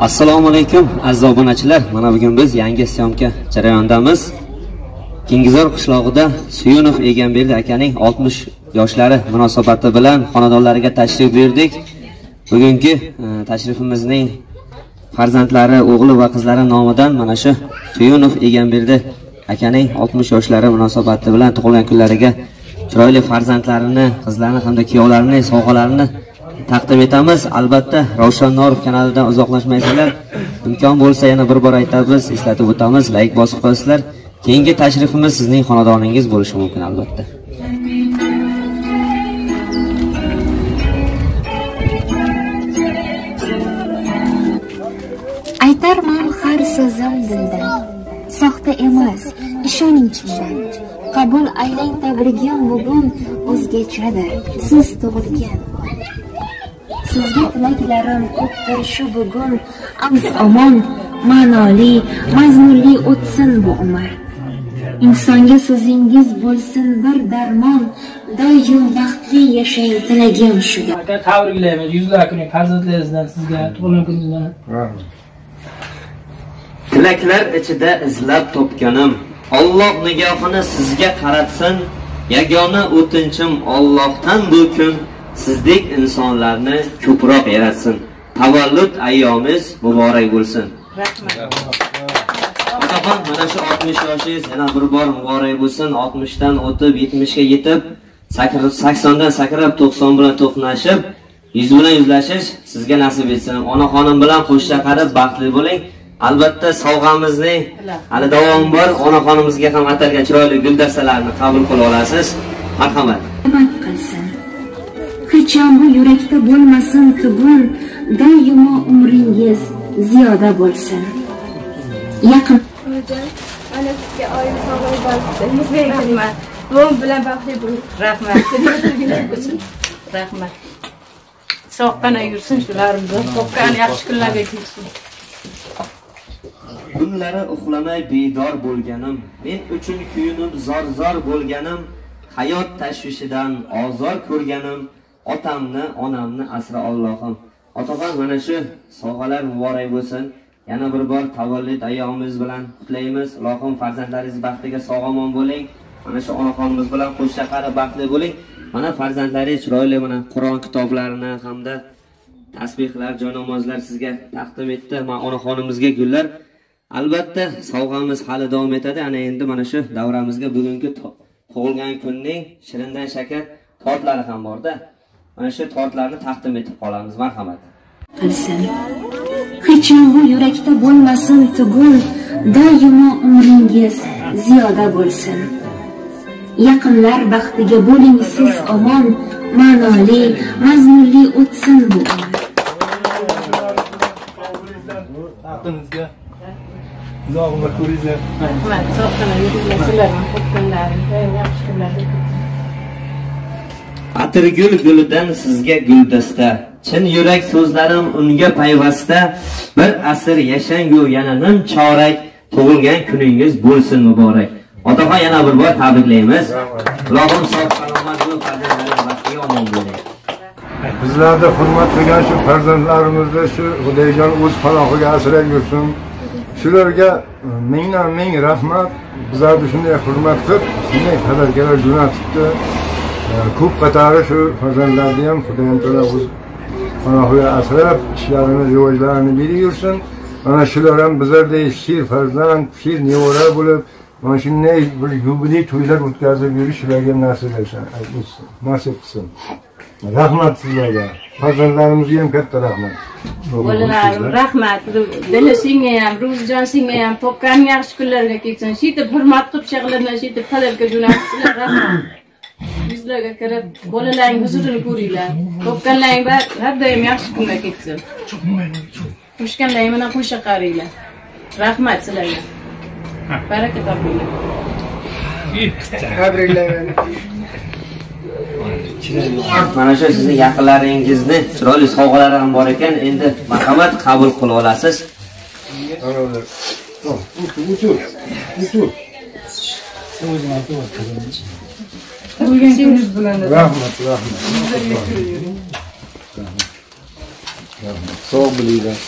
Assalomu alaykum aziz obunachilar. Mana bugun biz yangi syomka jarayonidamiz. Kengizor qishlog'ida Suyunov Egamberdi akaning 60 yoshlari munosabati bilan xonadonlariga tashrif buyurdik. Bugungi tashrifimizning farzandlari, o'g'li va qizlari nomidan mana shu Suyunov Egamberdi akaning 60 yoshlari munosabati bilan tug'ilgan kunlariga chiroyli farzandlarini, qizlarini hamda kuyovlarini, sovg'alarini taqdim etamiz. Albatta Ravshan Norov kanalidan uzoqlashmaysizlar. Imkon bo'lsa yana bir bor aytamiz, eslatib o'tamiz, like bosib qo'yasizlar. Keyingi tashrifimiz sizning xonadoningiz bo'lishi mumkin albatta. Aytarman har so'zim dildan, soxta emas, ishoning chindan. Qabul aylang tabrigim bugun o'zgachadir, siz tug'ilgan. Sizga tilaklarim ko'pdir shu bugun, omon, ma'noli, mazmunli o'tsin bu umr. Insonga so'zingiz bo'lsin bir darmon, doim baxtli yashang tilagim shu. Aka tabriklaymiz, yuzlar kuni farzandlaringizdan sizga tug'ilgan kuningizdan. Tilaklar ichida izlab topganim, Alloh nigohini sizga qaratsin. Yagona o'tinchim Allohdan bu kun sizdek insonlarni ko'proq yaratsin. Tavallud ayyomingiz muborak bo'lsin. Rahmat. Otaxon, mana shu 60 yoshingiz yana bir bor muborak bo'lsin. 60 dan o'tib 70 ga yetib, 80 dan sakrab 90 bilan to'qnashib, 100 bilan yuzlashish sizga nasib etsin. Onaxonim bilan qo'shcha qarib baxtli bo'ling. Albatta sovg'amizning hali davomi bor. Onaxonimizga ham atalgan chiroyli guldastalarni qabul qila olasiz. Marhamat. Qachon bu yurakda bo'lmasin tugun, doimo umringiz ziyoda bo'lsin. Yaqin ana sizga oila sog'lik bo'lsin. Rahmat. Bu bilan baxtli bo'ling. Rahmat. Rahmat. Soqqana yursin shularimizni. Soqqan yaxshi kunlarga kelsin. Kunlari uxlamay bedor bo'lganim, men uchun kuyunib zor bo'lganim, hayot tashvishidan ozor ko'rganim, otamni, onamni asra Allohim. Otaxon, mana shu sovg'alar muborak bo'lsin. Yana bir bor tavallud ayyomingiz bilan qutlaymiz. Allohim farzandlaringiz baxtiga sog'-omon bo'ling. Mana shu onaxonimiz bilan qo'shcha qarib baxtli bo'ling. Mana farzandlaringiz chiroyli mana Qur'on kitoblarini hamda tasbihlar, joynamozlar sizga taqdim etdi. Mana onaxonimizga gullar. Albatta sovg'amiz hali davom etadi. Ana endi mana shu davramizga bugungi tug'ilgan kunning shirindan shakar tortlari ham bor-da. Mana shu tortlarni taqdim etib qolamiz. Marhamat. Qilsin. Qachon bu yurakda bo'lmasin tugun, doimo umringiz ziyoda bo'lsin. Yaqinlar baxtiga bo'ling siz omon, ma'noli, mazmunli o'tsin bu umr. Uzoq umr ko'ringlar. Rahmat. Soqqana yursinlar, sizlarning xo'pkunlaringizga yaxshi kunlarga. Atirgul gulidan sizga guldasta, chin yurak so'zlarim unga payvasta, bir asr yashangu yana nim chorak, tug'ilgan kuningiz bo'lsin muborak. Otaxon, yana bir bor tabriklaymiz. Allohim sog' salomat bo'lib, farzandlaringiz baxtiga omon bo'ling. Bizlarda hurmat qilgan shu farzandlarimizni shu Xudojon o'z panohiga asrab yursin. Shularga mingdan ming rahmat. Bizlarni shunday hurmat qilib, shunday xabarlar jo'natibdi. Ko'p qatori shu farzandlarni ham Xudoyim taolo o'z panohiga asrab, ishlarini, rivojlarini berib yursin. Mana shular ham bizlardek shir farzand, shir nevara bo'lib, mana shunday bir yubiley to'ylar o'tkazib yurish ularga nasib etsin, nasib qilsin. Rahmat sizlarga. Farzandlarimizga ham katta rahmat. Bolalarim, rahmat. Dili senga ham, Ro'zijon senga ham topgan yaxshi kunlarga kelsin. Shitib hurmat qilib shag'larni shitib talabga jo'natibsizlar. Rahmat. Yuzlarga kirib, bolalaring huzurini ko'ringlar. Topganlaring har doim yaxshi kunga ketsin. Qo'shganlaring bilan qo'sha qaranglar. Rahmat sizlarga. Baraka topinglar. Tabriklayman. Mana shu sizning yaqinlaringizni chiroyli sovg'alari ham bor ekan. Endi marhamat qabul qila olasiz. Tug'ilgan kuningiz bilan Rahmat. Sog' bo'linglar.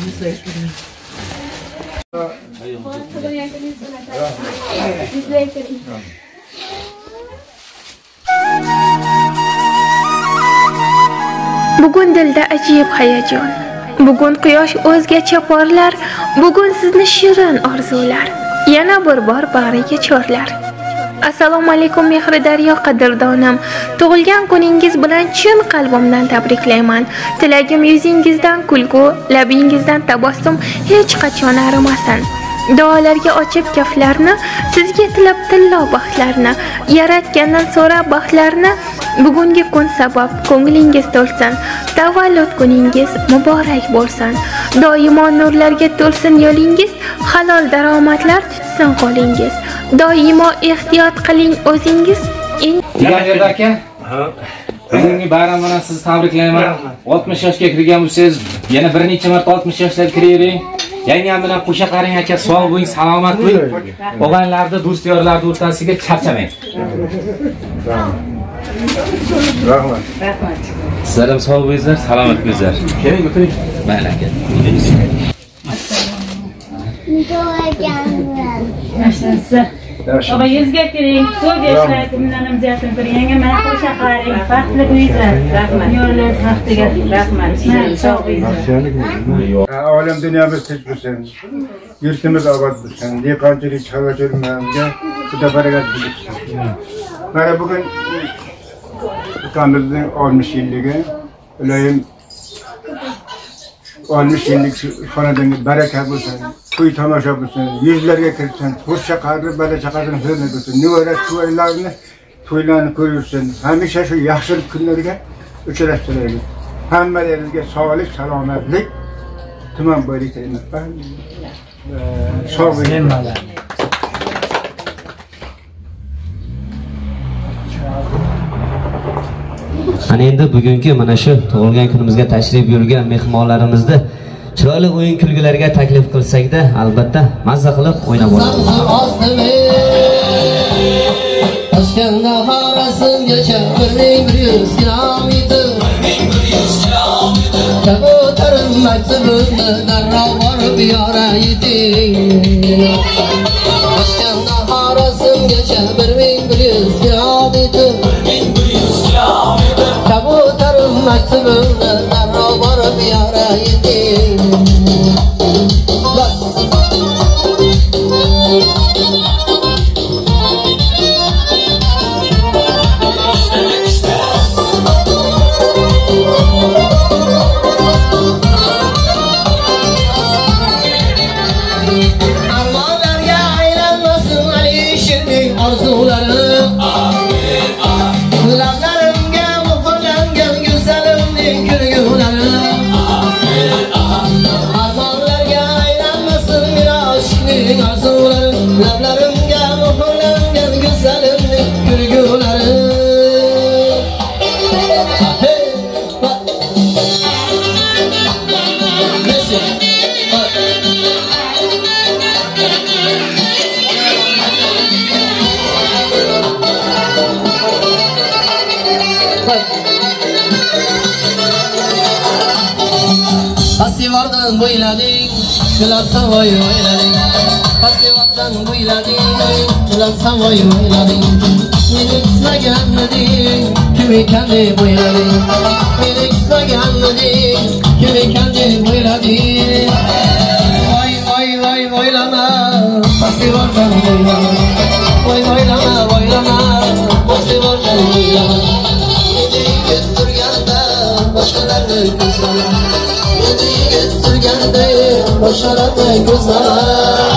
Bugun dilda ajib hayajon. Bugun quyosh o'zgacha porlar. Bugun sizni shirin orzular. Yana bir bor bag'riga chorlar. Assalomu alaykum mehri daryo qadrdonam. Tug'ilgan kuningiz bilan chin qalbimdan tabriklayman. Tilagim yuzingizdan kulgu, labingizdan tabassum hech qachon arimasin. Duolarga ochib kaflarni, sizga tilab tillo baxtlarni, yaratgandan so'ra baxtlarni. Bugungi kun sabab ko'nglingiz to'lsin. Tavallud kuningiz muborak bo'lsin. Doimo nurlarga to'lsin yo'lingiz, halol daromadlar tutsin qo'lingiz. Doimo ehtiyot qiling o'zingiz. Jahongir aka, bugungi bayram bilan sizni tabriklayman. 60 yoshga kirgan bo'lsangiz, yana bir necha marta 60 yoshlarga kiravering. Yangam bilan qo'sha qaring aka, sog' bo'ling, salomat bo'ling. O'g'illarni, do'styorlarni o'rtasiga charchamang. Rahmat. Sizlar ham sog' bo'linglar, salomat bo'linglar. Keling, o'tiring. Mayli aka. Baba yuzga kiring, ko'p yashaydi, minanam ziyatini bir yangi mana qo'sha qaring, baxtli bo'linglar. Rahmat. Yo'lingiz baxtiga rahmat. Sog' bo'linglar. Olam dunyomiz tinch bo'lsin. Yurtimiz obod bo'lsin. Dehqonchilik, chorvachiliklarga xudo barakat bersin. Mana bugun ukamizning 60 yilligi. Iloyim 60 yillik xonadonga baraka bo'lsin. To'y tomosha bo'lsin, yuzlarga kirsin, qo'sha qarib bala chaqasini hurmat bo'lsin. Nevara to'ylarni to'ylarni ko'rsin. Hamisha shu yaxshi kunlarga uchrashtiraylik. Hammalaringizga sog'lik, salomatlik, tuman boylik tilayman. Sog' bo'ling. Ana endi bugungi mana shu tug'ilgan kunimizga tashrif buyurgan mehmonlarimizni chiroyli o'yin kulgilarga taklif qilsak-da, albatta mazza qilib o'ynab olamiz. Toshkentda xorasimgacha 1100 kilometr. Kabutarim maktubimni darrov borib yorayting. Toshkentda xorasimgacha 1100 kilometr. Kabutarim maktubimni darrov borib yorayting. Armonlarga aylanmasin Alishirning orzulari. Lablarimga muhrlangan go'zalimning kulgulari. Armonlarga aylanmasin Miroshning orzulari. Lablarimga muhrlangan go'zalimning kulgulari. Pasivardan bo'ylading, shular savoy o'ylading. Pasivardan bo'ylading, shular savoy o'ylading. Meni ismaganmiding, kim ekan deb o'ylading. Meni ismaganmiding, kim ekan deb o'ylading. Voy voy voy voylama, pasivardan bo'ylama. Voy voylama, voylama, pasivardan bo'ylama. Meni turganda boshqalarni ko'zlama. Sürgende başarada güzel.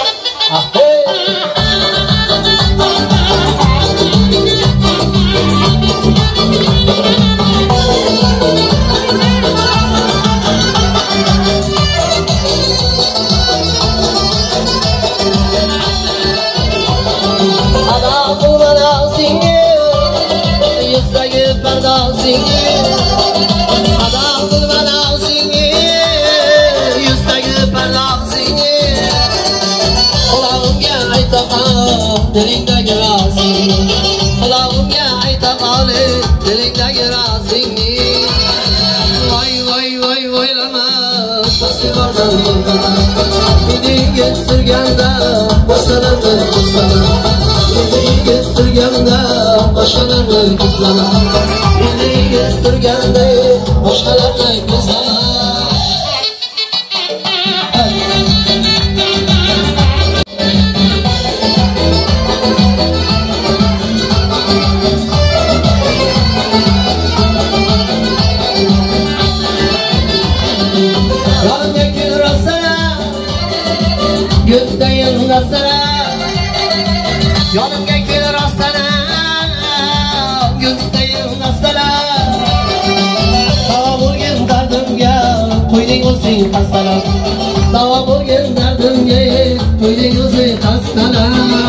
Adamı bana singi, yüzdeki perda singi. Adamı bana singi. Dilingdagi razing, qulog'imga ayta qoli, dilingdagi razing. Voy voy voy voy aslanım. Beni göstergende boşkalarına güzel. Gözdeyim rastana, yanımga kel rastana, gözdeyim rastana. Dava bo'lgan dardimga qo'yding o'zing qasdana. Dava bo'lgan dardimga qo'yding o'zing qasdana.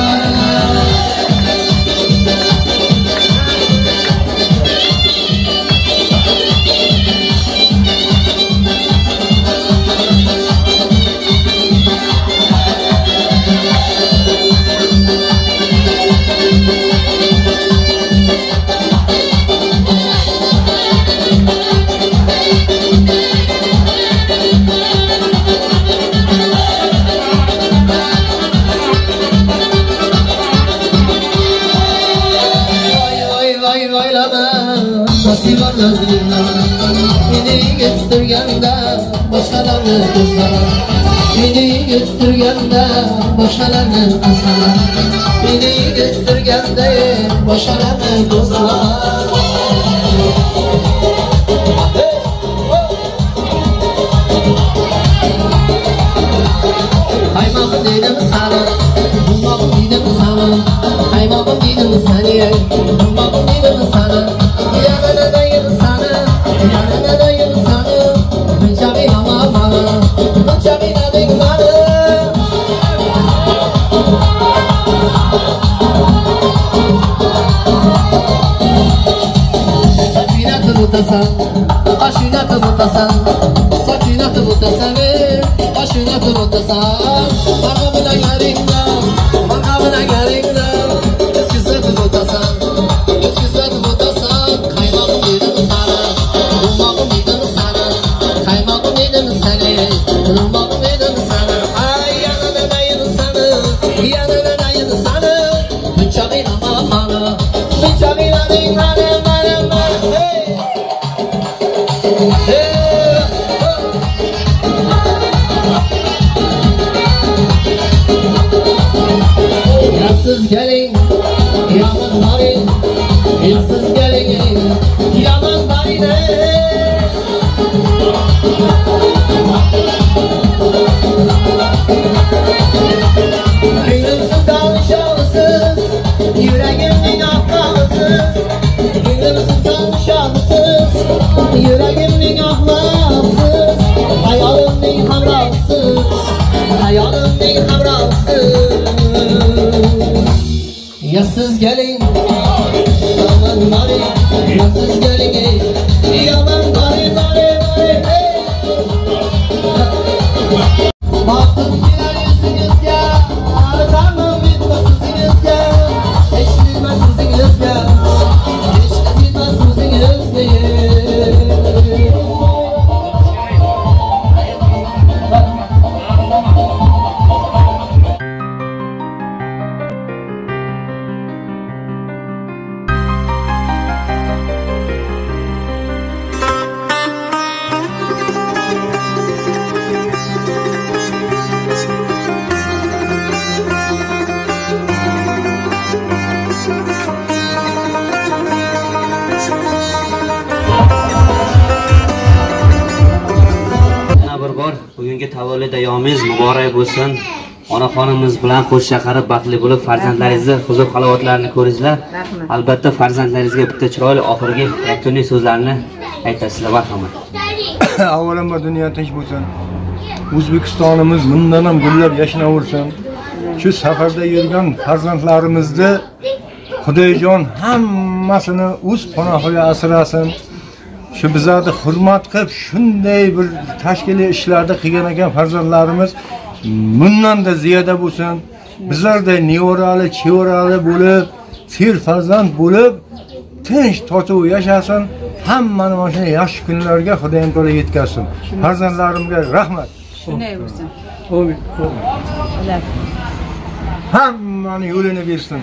Beni göstergende boşkalarını kızlar. Beni göstergende boşkalarını kızlar. Beni göstergende boşkalarını kızlar. Kaymağım dedim sana, bulmağım dedim sana. Kaymağım dedim sana, bulmağım dedim sana. Yanına dayım sana, yanına dayım sana. Mencabi ama bana, mencabi nadik bana. Saçına kıvıtasan, başına kıvıtasan. Saçına kıvıtasan, başına kıvıtasan. Makamına yarından, makamına yarından. Eskisi kıvıtasan, eskisi kıvıtasan. Kaymağım dedim sana, bulmağım dedim sana. Kaymağım dedim sana, bulmağım dedim sana. Ay yanına dayın sana, yanına dayın sana. Bıçağın ama bana, bıçağın adın bana, bana, bana. Hey! Hey! Yansız gelin, yaman bari. Yansız gelin, yaman bari de. Gönlümsün kavuşağısız, yüreğimden ahlaksız. Gönlümsün kavuşağısız, yüreğimden ahlaksız. Hayalimden hamraksız, hayalimden hamraksız. Yansız gelin, yaman bari. Yansız gelin, yaman bari, bari, bari. Baktım girer yüzünüzge, arkamın bitmez yüzünüzge. Hiç bilmez yüzünüzge, hiç bilmez yüzünüzge. Bugungi tavallud ayyomingiz muborak bo'lsin. Onaxonimiz bilan qo'sh chaqirib baxtli bo'lib farzandlaringizni huzur halovatlarini ko'ringlar. Albatta farzandlaringizga bitta chiroyli oxirgi yakuniy so'zlarni aytasizlar. Marhamat. Avvalambor dunyo tinch bo'lsin. O'zbekistonimiz bundan ham gullab yashnaversin. Shu safarda yurgan farzandlarimizni Xudojon hammasini o'z panohiga asrasin. Shu bizlarni hurmat qilib, shunday bir tashkiliy ishlarda qilgan ekan farzandlarimiz bundan da ziyoda bo'lsin. Bizlarda nevarali, chevarali bo'lib, ser farzand bo'lib, tinch totuv yashasin. Hammani mana shunday yaxshi kunlarga Xudoyim to'la yetkazsin. Farzandlarimga rahmat. Shunday bo'lsin. Amin. Hammani yo'lini bersin.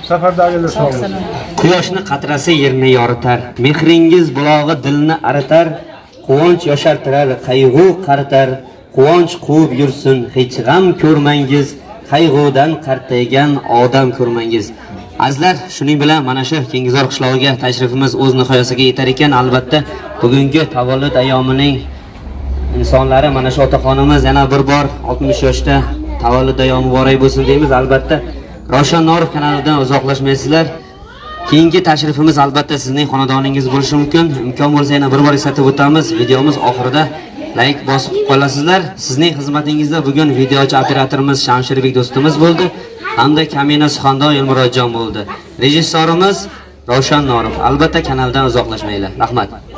safardagilar sog' bo'lsin. Quyoshni qatrasi yerni yoritar, mehringiz bulog'i dilni aritar, quvonch yoshartirar, qayg'u qaritar, quvonch quvib yursin, hech g'am ko'rmangiz, qayg'udan qartaygan odam ko'rmangiz. Azizlar, shuning bilan mana shu Kengizor qishlog'iga tashrifimiz o'z nihoyasiga yetar ekan. Albatta, bugungi tavallud ayyomining insonlari mana shu otaxonimiz yana bir bor 60 yoshda tavallud ayyomi muborak bo'lsin deymiz. Albatta, Ravshan Norov kanalidan uzoqlashmaysizlar. Keyingi tashrifimiz albatta sizning xonadoningiz bo'lishi mumkin. Imkon bo'lsa yana bir bor eslatib o'tamiz. Videomiz oxirida like bosib qolasizlar. Sizning xizmatingizda bugun videochi operatorimiz Shamshirbek do'stimiz bo'ldi hamda kamina suxandon Elmurodjon bo'ldi. Rejissyorimiz Ravshan Norov. Albatta kanaldan uzoqlashmanglar. Rahmat.